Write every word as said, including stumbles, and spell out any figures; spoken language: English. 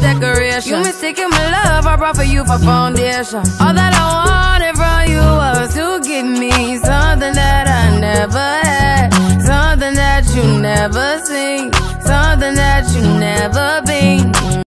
decoration. You mistaken my love, I brought for you for foundation. All that I wanted from you was to give me something that I never had, something that you never seen, something that you never been.